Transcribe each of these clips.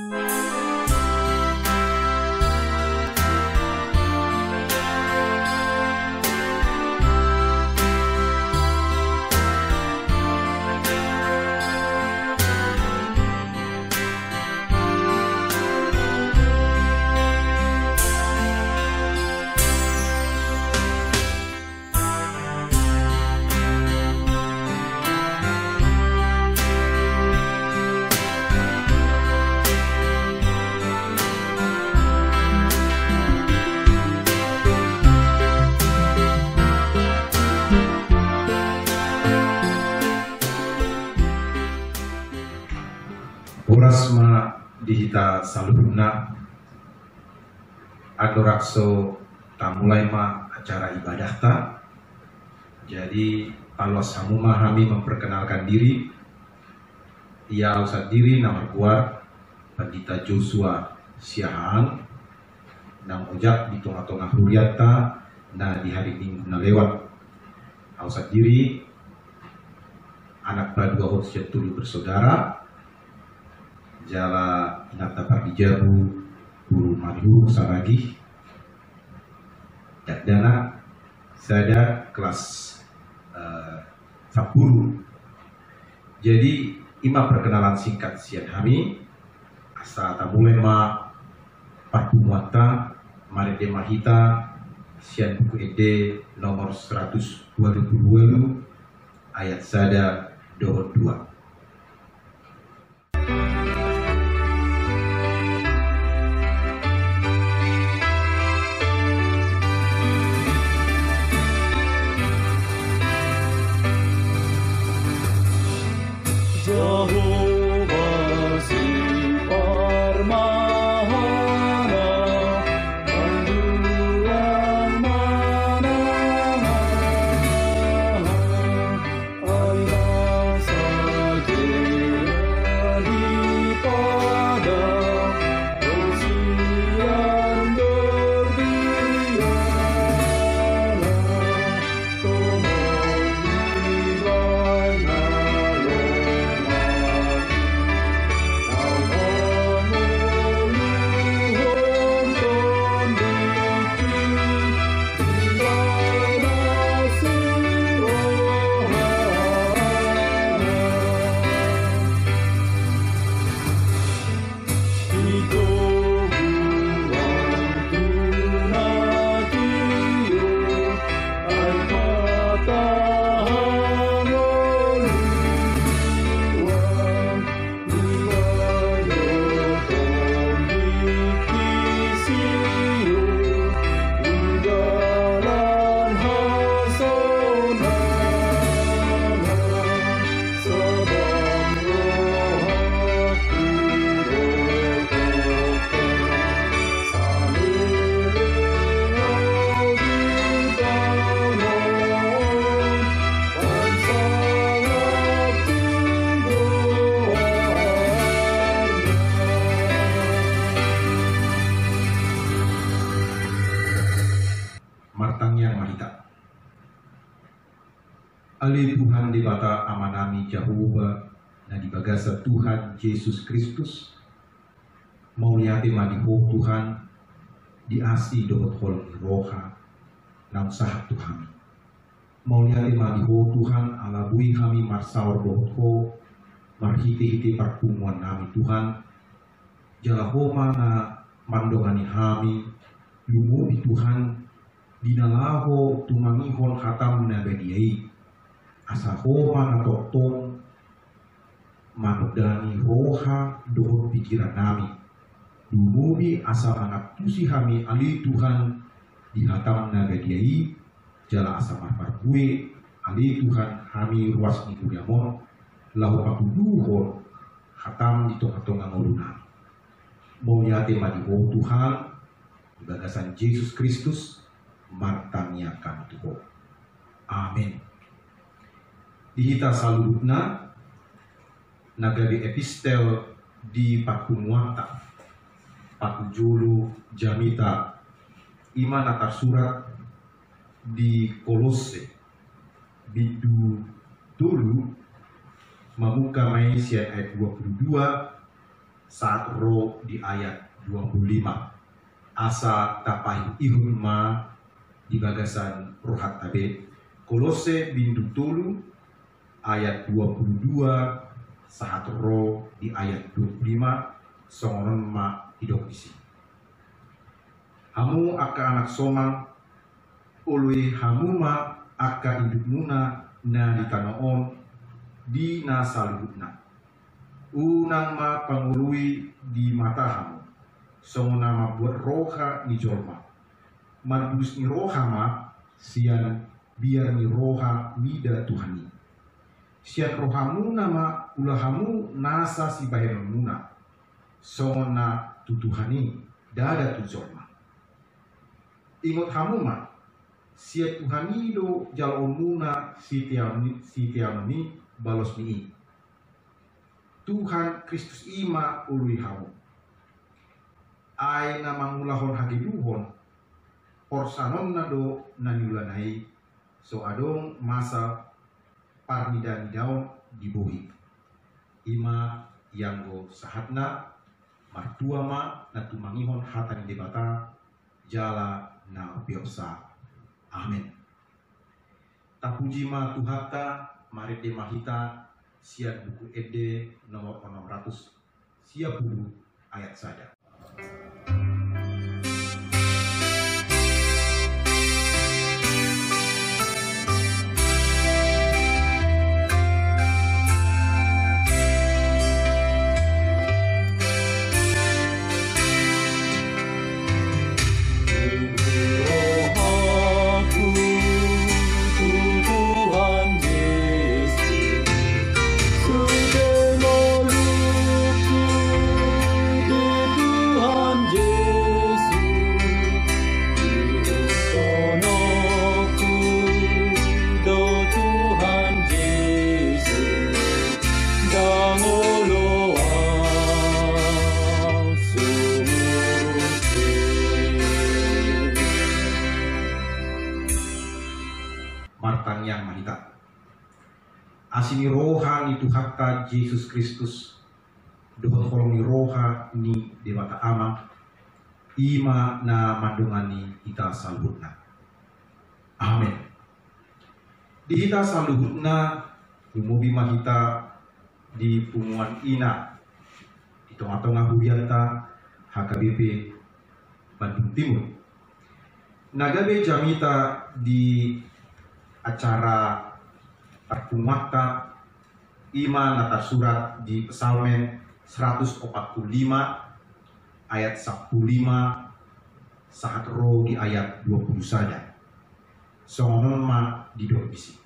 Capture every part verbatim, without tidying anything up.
Urasma dihita saluhuna adorakso tamulai ma acara ibadah ta. Jadi alwas hamu mahami memperkenalkan diri. Ia usah diri nama kuat Pandita Joshua Siahaan nang ojak di tengah-tengah huriata na di hari minggu na lewat. Usah diri anak badua hot setulu bersaudara jala inata pardijabu guru madu saragi dana saya kelas uh, sepuluh. Jadi ima perkenalan singkat sian kami asa tabulema parpumuata marede mahita sian buku ede nomor seratus dua ribu dua puluh ayat sada dohot dua. Ali Tuhan di bata amanami Jehovah na di bagasa Tuhan Yesus Kristus mau liati madiho Tuhan di asi dohot hol roha nang sahat Tuhan mau liati madiho Tuhan alabui kami marsaur dohot ho marhiti-hiti parpumuan nami Tuhan jalahoma na mandongani kami lumu di Tuhan dinalaho tumangihon khatam na bediai asahoma na totong manudani roha dohot pikiran nami dumumi asa anak tusi kami ali Tuhan di hatam na bediai jala asa marparkue ali Tuhan kami ruas ni kudiamon lahu patuduhon hatam di tongah-tongah ngoluna mau yate madiho Tuhan di bagasan Yesus Kristus martanya kami Tuhan. Amin. Dihita saludna nagari epistel di Pakumuata Pakujulu Jamita iman atar surat di Kolose bidu tulu mamuka mai sian ayat dua puluh dua saat ro di ayat dua puluh lima. Asa tapai ihun ma di bagasan rohat tabe. Kolose bintu tulu ayat dua puluh dua saat ro di ayat dua puluh lima songonon ma hidok isi. Hamu aka anak somang ului hamu ma aka hidup muna na di tanoon di nasalubutna. Unang ma pangului di mata hamu. Songo nama buat roha ni jolma. Marbus ni roha ma sian biar ni roha mida Tuhani. Sian rohamu nama ulahamu nasa si bahiran muna. Songo na tutuhani dada tu jolma. Ingot hamu ma sian Tuhani do jalo muna si tiamni si tiamni balos ni. Tuhan Kristus ima ului hamu. Ai nama mulahon hagiduhon porsanon nado naniulanai so adong masa parnidani daun dibohi ima yanggo sahatna martua ma natumangihon hatani debata jala na biasa. Amin. Tapuji ma tuhata mari de mahita siap buku ede nomor enam ratus siap buku ayat saja. Martan yang mahita. Asini roha ni Tuhaka Yesus Kristus. Dohon kolong ni roha ni Dewata Ama. Ima na mandungani kita salhutna. Amin. Di kita salhutna umubi mahita di pumuan ina di tengah-tengah hurianta H K B P Bandung Timur. Nagabe jamita di acara perpumata ima nata surat di Psalmen seratus empat puluh lima ayat sepuluh lima saat roh di ayat dua puluh saja. Songonon ma di bisi.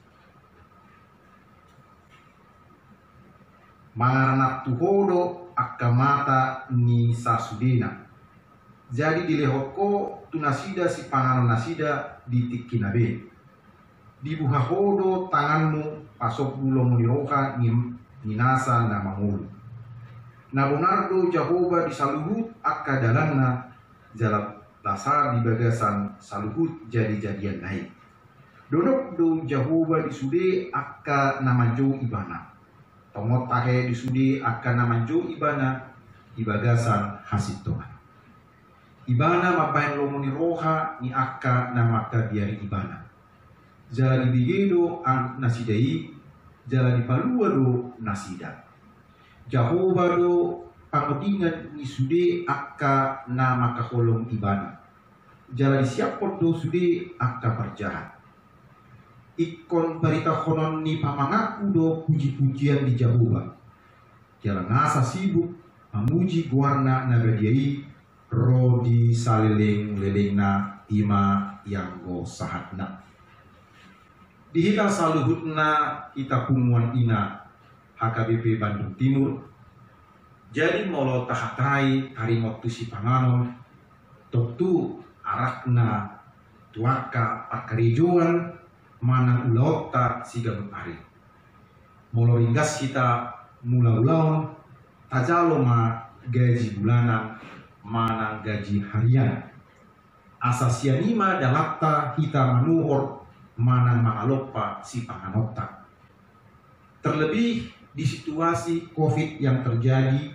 Manganak tuhodo akamata ni sasudena. Jadi dilehoko tunasida si panganon nasida di tikinabe. Di buhahodo tanganmu pasok bulong niroha nim ninasa na mangulu. Na bonardo Jahoba di saluhut akka dalanna jalap lasar di bagasan saluhut jadi-jadian naik. Dodok do Jahoba di sude akka namanjo ibana. Tomot tahe di sude akka namanjo ibana di bagasan hasit Tuhan. Ibana mapain lomo niroha ni akka namaka biari ibana. Jala di bigedo ang nasidai, jala di palua do nasida. Jahoba do pangotingan ni sude akka nama kaholong ibana. Jala di siapot do sude akka perjahat. Ikon barita konon ni pamangaku do puji-pujian di Jahoba. Jala ngasa sibuk memuji guarna nagadiai ro di saliling lelengna ima yang go sahatna. Di hita saluhutna kita pumuan ina H K B P Bandung Timur. Jadi molo tahatrai harimot tusi panganon toktu arakna tuaka pakarijuan manang ulauta sigalut ari. Molo ringgas kita mula ulaon tajalo ma gaji bulanan manang gaji harian. Asasianima dalapta hita manuhor manang mangalopa si panganota. Terlebih di situasi COVID yang terjadi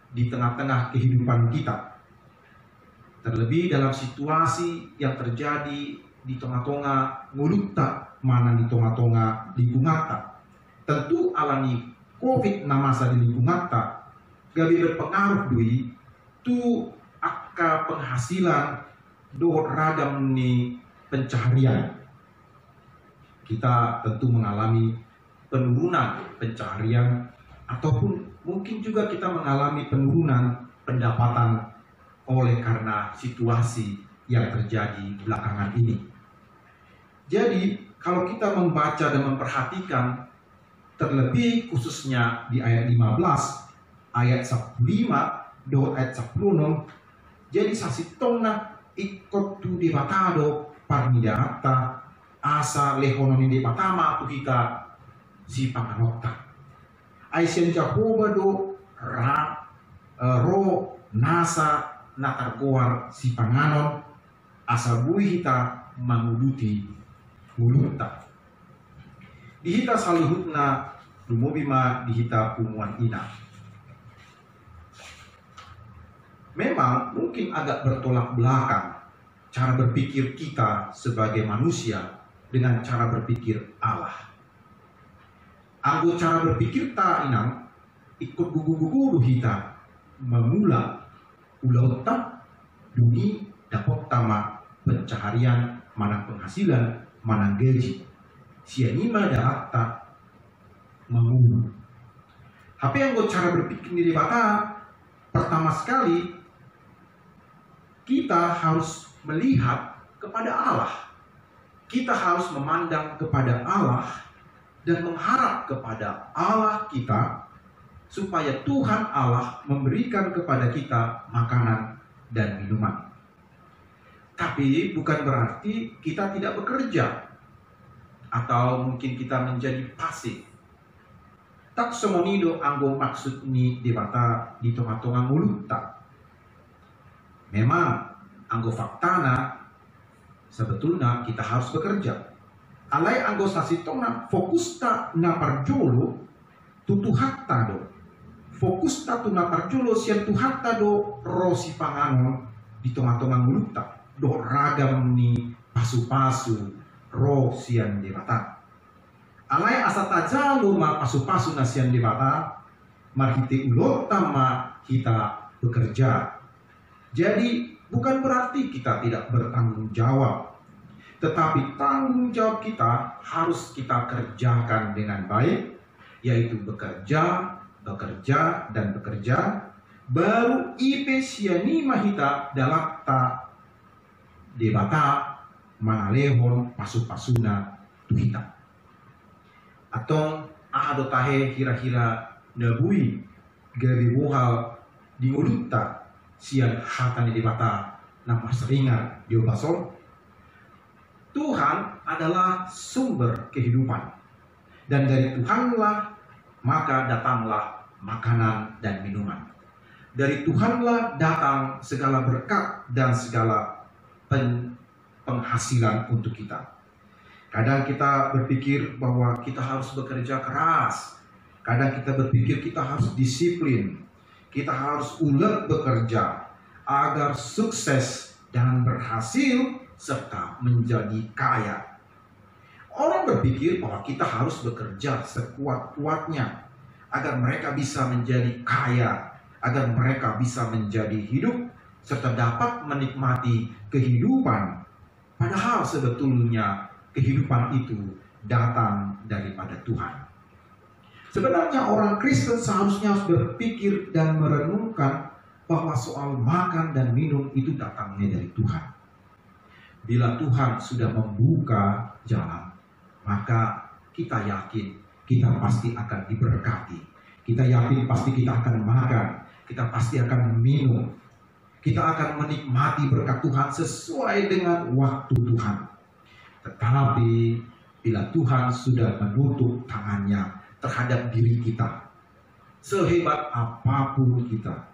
di tengah-tengah kehidupan kita. Terlebih dalam situasi yang terjadi di tengah-tengah ngulutta mana di tengah-tengah lingkungan. Tentu alami COVID enam belas di lingkungan gabi berpengaruh dui tu akka penghasilan do ragam ni pencaharian. Kita tentu mengalami penurunan pencaharian ataupun mungkin juga kita mengalami penurunan pendapatan oleh karena situasi yang terjadi belakangan ini. Jadi kalau kita membaca dan memperhatikan terlebih khususnya di ayat lima belas, ayat sepuluh lima do ayat sepuluh enam, jadi sasitongna ikut tu di batado parmidata asa lehonon di batama tu kita si panganokta. Aisyen Jahoba do ra uh, ro nasa natargoar si panganon asa bui hita manguluti mulutta. Dihita saluhutna lumobima dihita pumuan ina. Memang mungkin agak bertolak belakang cara berpikir kita sebagai manusia dengan cara berpikir Allah. Anggo cara berpikir ta inang ikut gugu-gugu hita memula ulauta duni dapat tama pencaharian manang penghasilan manang gaji sianima data mengulu. Tapi anggo cara berpikir diri bata pertama sekali kita harus melihat kepada Allah. Kita harus memandang kepada Allah dan mengharap kepada Allah kita supaya Tuhan Allah memberikan kepada kita makanan dan minuman. Tapi bukan berarti kita tidak bekerja atau mungkin kita menjadi pasif. Tak semonido anggo maksud ni dibata di tengah-tengah mulut tak. Memang anggo faktana sebetulnya kita harus bekerja. Alai anggo sasitona fokus ta na parjolo tutu hatta do. Fokus ta tu na parjolo sian tu hatta do rosi panganon di tengah-tengah mulut tak. Do ragam ni pasu-pasu ro sian debata. Alai asa tajalo ma pasu-pasu na sian debata marhite ulot tama kita bekerja. Jadi bukan berarti kita tidak bertanggung jawab, tetapi tanggung jawab kita harus kita kerjakan dengan baik, yaitu bekerja, bekerja, dan bekerja. Baru ipe siani mahita dalakta debata manalehon pasu-pasuna tuhita. Atau ahado tahe kira-kira nabui gari wohal di nguluta sian hatani debata nama seringan diobasol. Tuhan adalah sumber kehidupan, dan dari Tuhanlah maka datanglah makanan dan minuman. Dari Tuhanlah datang segala berkat dan segala pen penghasilan untuk kita. Kadang kita berpikir bahwa kita harus bekerja keras. Kadang kita berpikir kita harus disiplin. Kita harus ulet bekerja agar sukses dan berhasil serta menjadi kaya. Orang berpikir bahwa kita harus bekerja sekuat-kuatnya agar mereka bisa menjadi kaya, agar mereka bisa menjadi hidup serta dapat menikmati kehidupan. Padahal sebetulnya kehidupan itu datang daripada Tuhan. Sebenarnya orang Kristen seharusnya berpikir dan merenungkan bahwa soal makan dan minum itu datangnya dari Tuhan. Bila Tuhan sudah membuka jalan, maka kita yakin kita pasti akan diberkati. Kita yakin pasti kita akan makan, kita pasti akan minum. Kita akan menikmati berkat Tuhan sesuai dengan waktu Tuhan. Tetapi bila Tuhan sudah menutup tangannya terhadap diri kita, sehebat apapun kita,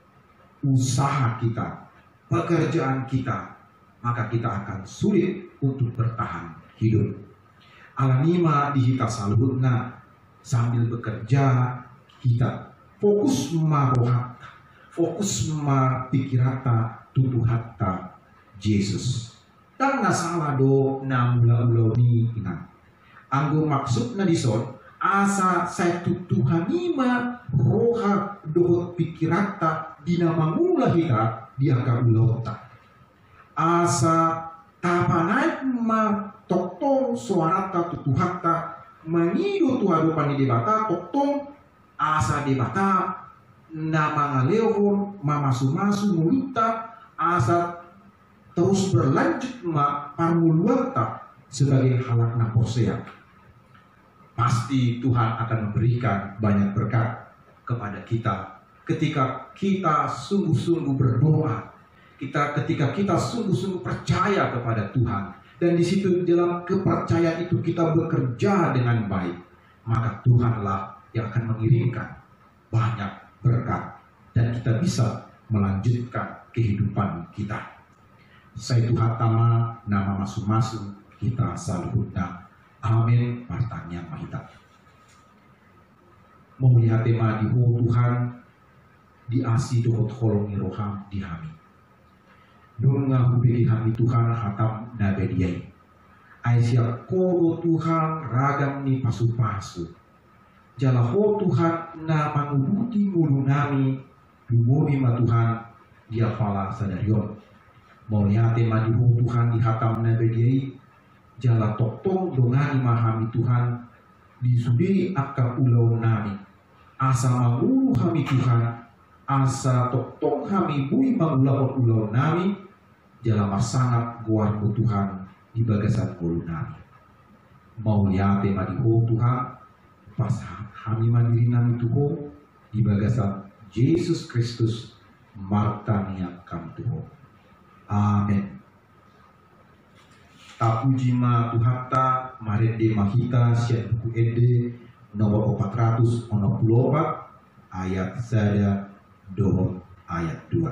usaha kita, pekerjaan kita, maka kita akan sulit untuk bertahan hidup. Alanima dihita saluhutna sambil bekerja kita fokus marohat fokus ma pikirata tutu hatta Yesus. Dan na salah do na mula-mula ni ina. Anggo maksud na dison asa saya tutuhanima roha dohot pikirata dina mangula hita diangka ulota. Asa tapanai ma toktong suarata tutuhatta mangido tuado pani debata toktong asa debata na mangalehon mamasu-masu mulita asa terus berlanjut ma parmuluata sebagai halak na posea. Pasti Tuhan akan memberikan banyak berkat kepada kita ketika kita sungguh-sungguh berdoa, kita ketika kita sungguh-sungguh percaya kepada Tuhan, dan di situ dalam kepercayaan itu kita bekerja dengan baik, maka Tuhanlah yang akan mengirimkan banyak berkat dan kita bisa melanjutkan kehidupan kita. Saya Tuhan tama nama masuk-masuk kita saluhutna. Amin. Partanya mahita. Mau lihat tema di Tuhan di asi dohot kolongi roham di hami. Dunga hubili hami Tuhan hatam nabediai. Aisyah kodo Tuhan ragam ni pasu-pasu. Jalaho Tuhan na mangubuti mulu nami dumoni ma Tuhan dia fala sadarion. Mau lihat tema di Tuhan di hatam nabediai. Jala toktong dongani mahami Tuhan disudiri akan ulau nami asa mangulu hami Tuhan asa toktong hami bui mangulahon ulau nami jala masangat guarku Tuhan di bagasan ulu nami. Mau liate madiho Tuhan pas hami mandiri nami Tuhan di bagasan Yesus Kristus martania kam Tuhan. Amin. Tapujima Tuhatta marede mahita siat buku ede nomor empat ratus enam puluh empat ayat sada dohon ayat dua.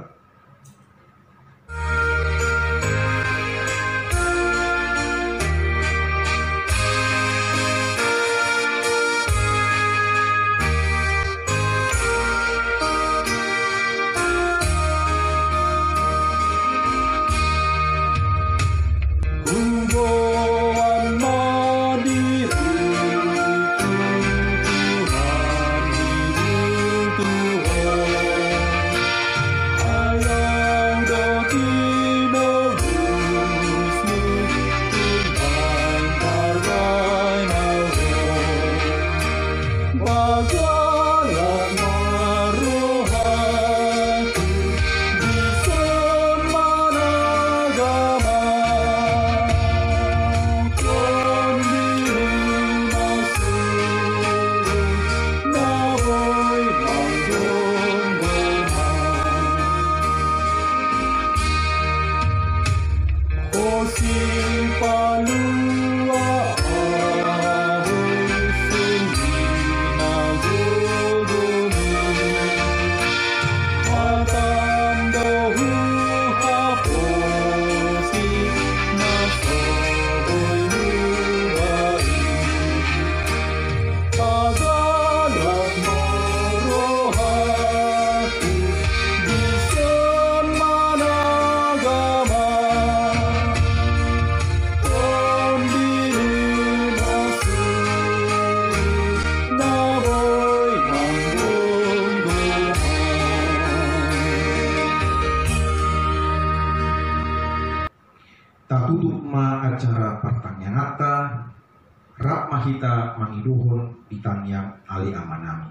Acara pertanyaan rap mahita mangiduhun ditanyang ali amanami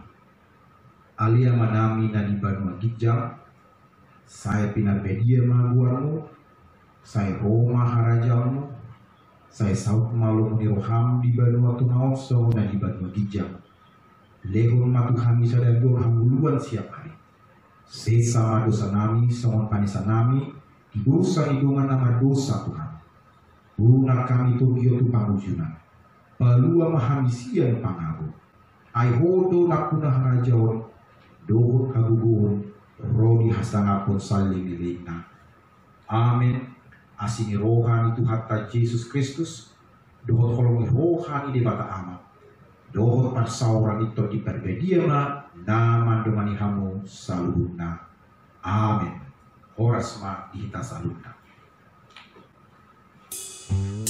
ali amanami nadi Banua Gijang saya pinarbedia maguarmu saya Roma harajalmu saya saut malu meniroham di Banua Tunaoso nadi Banua Gijang lehun matuhami sadador hambuluan siap hari sesama dosa nami songon panisa nami di dosa hidungan nama dosa Tuhan. Bunar kami Tokyo tu pangujuna palua mahamisian pangabu aihodo nakuna harajawan dohut kagugun rodi hasangapun saling dilina. Amin. Asini rohani Tuhatta Yesus Kristus dohut kolongi rohani di bata amat dohut parsauran itu di perbediama nama domani hamu saluhuna. Amin. Horas ma dihita salutna.